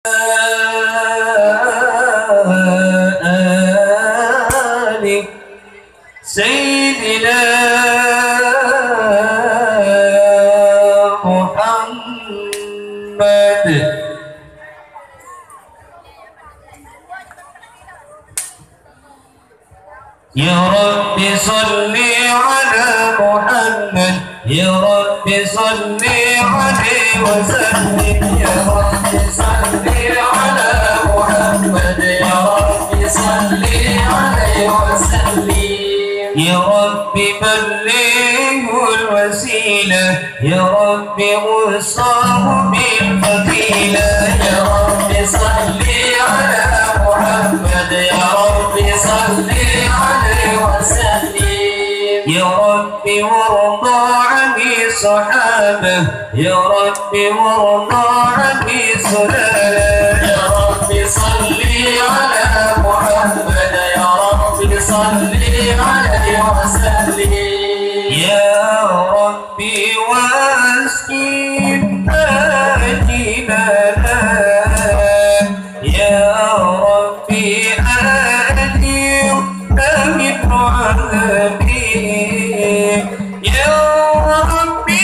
آل سيدنا محمد. يا رب صل على محمد، يا رب صل عليه وسلم، يا رب صل على محمد، يا رب صل عليه وسلم، يا رب بلغه الوسيلة، يا رب وصاه بالفضيلة، يا رب صل على محمد، يا رب صل عليه وسلم، يا رب وارضى عن الصحابة، يا رب وارضى عن السلالة، يا رب صل على محمد، يا رب صل عليه وسلم، يا ربي واسكن جبالنا، يا ربي أدير من عذابي، يا ربي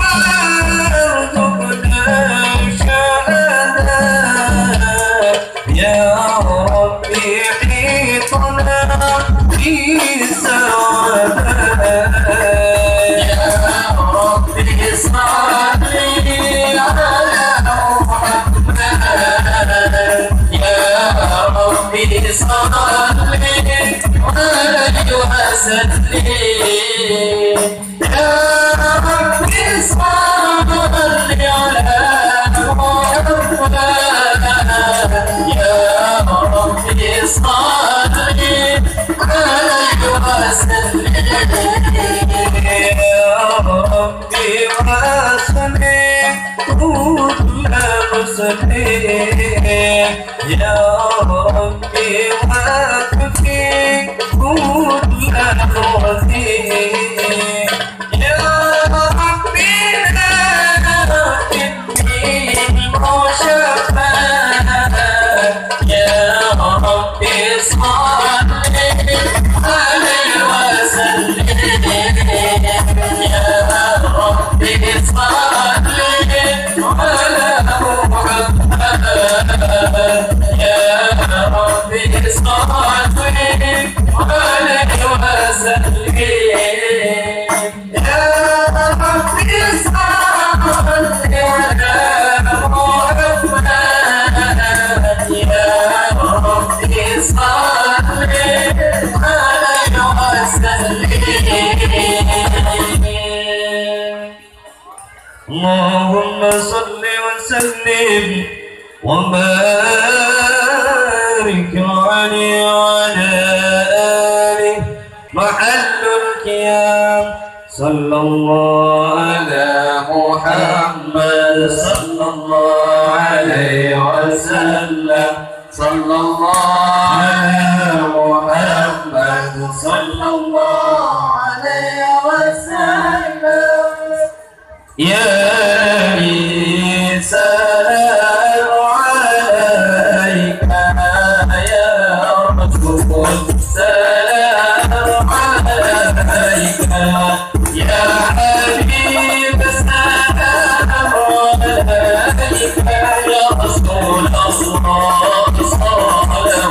وارزقنا شهادة، يا ربي حيطنا في سعادة، يا ربي صل على محمد، يا ربي صل عليه وسلم، يا ربي صل على محمد، يا ربي صل عليه وسلم، يا ربي وسلم كل مسلم، يا ربي وكفي كل خزي، يا ربي لا إني المشفى، يا ربي صل عليه وسلم، يا ربي صل على محمد، يا ربي صل عليه وسلم، يا ربي صل على محمد، يا ربي صل عليه وسلم. اللهم صل وسلم وبارك عليه وعلى آله محل القيام. صلى الله على محمد، صلى الله عليه وسلم، صلى الله على محمد، صلى الله عليه وسلم، يا نبي سلام عليك، يا رسول سلام عليك، يا حبيب سلام عليك، يا رسول الله صلوات الله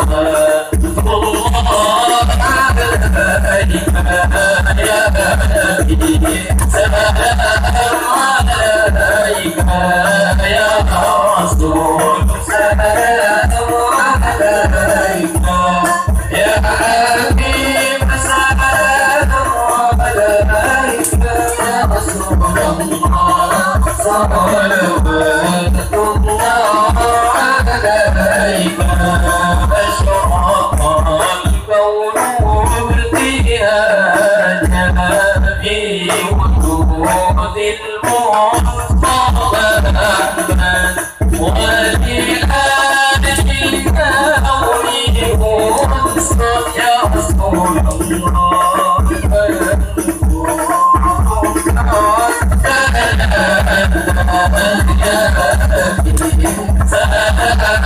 عليك، يا نبي سلام عليك، يا رسول سلام عليك، يا حبيب سلام عليك، يا رسول الله صلوات الله عليك، أشرق الكون بارتياجك في وجود المصطفى أحمد، ولآل الكون أنصت يا رسول الله، يا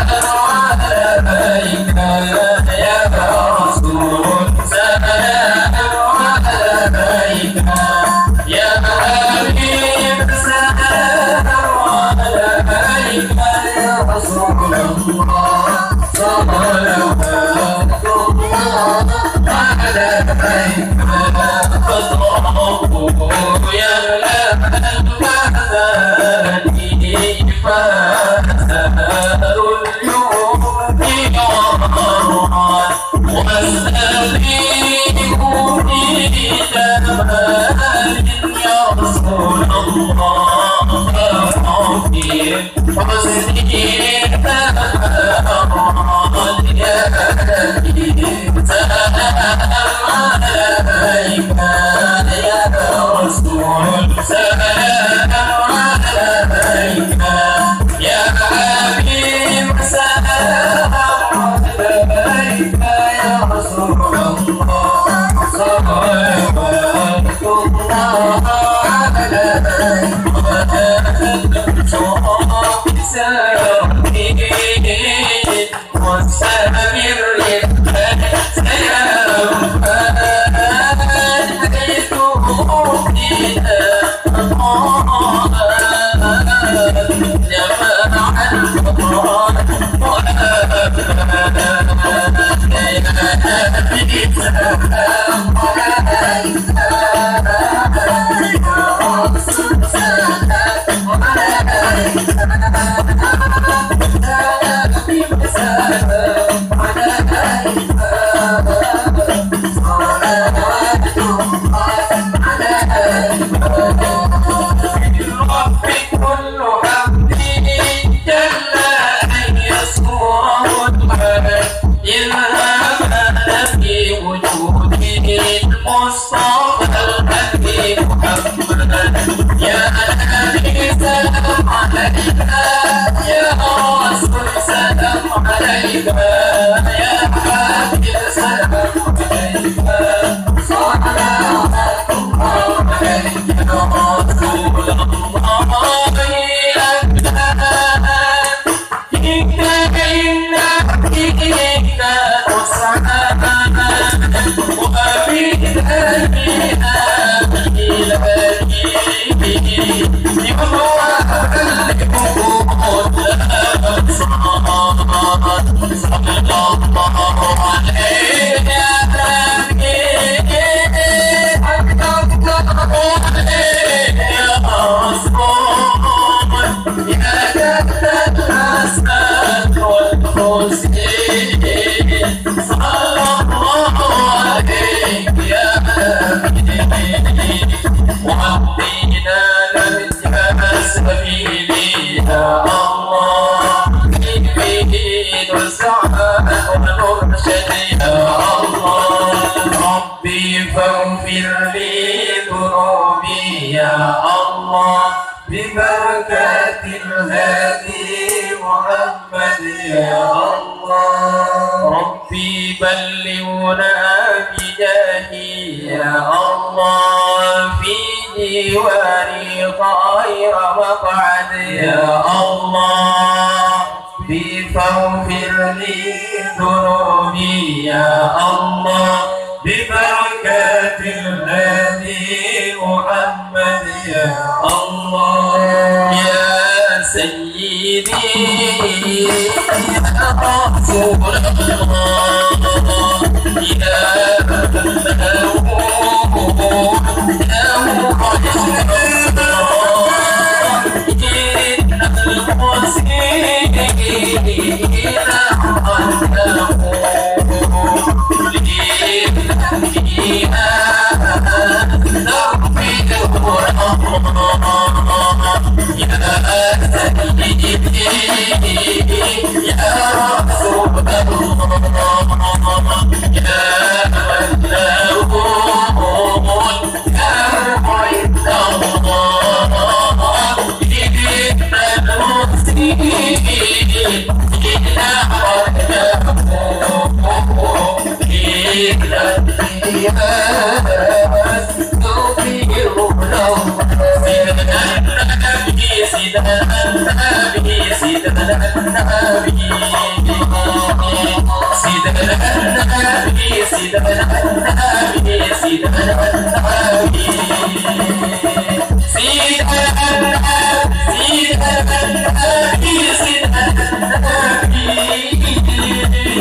Sida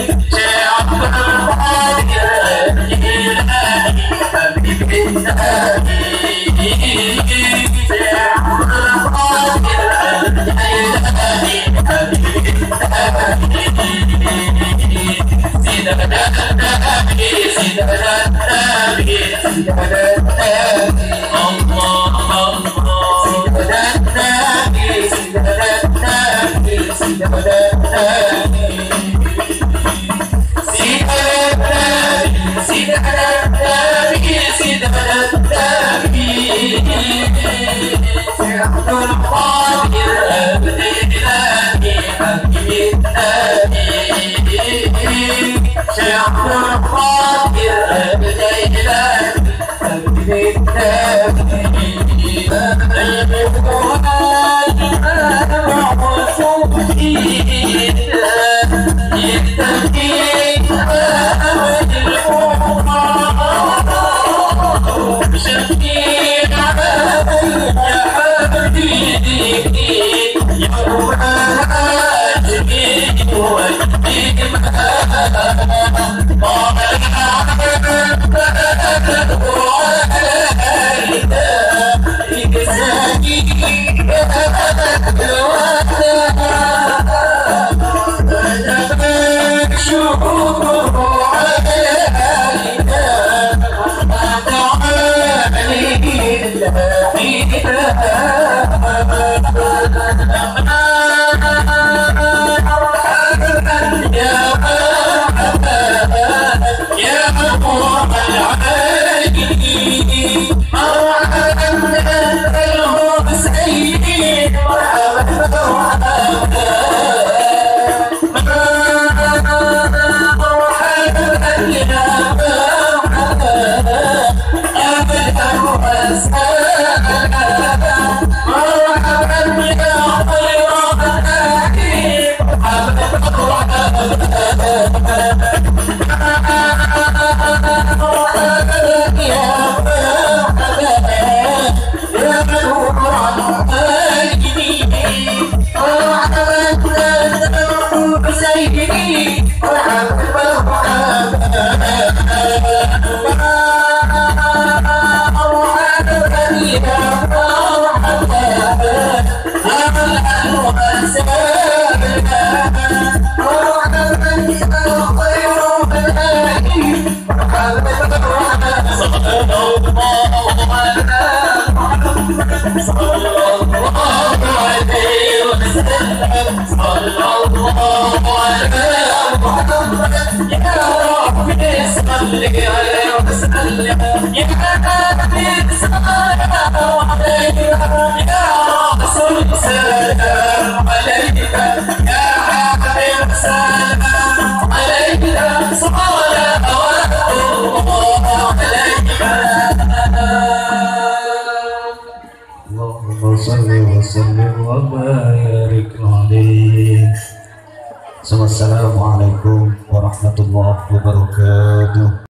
Assalamualaikum warahmatullahi wabarakatuh.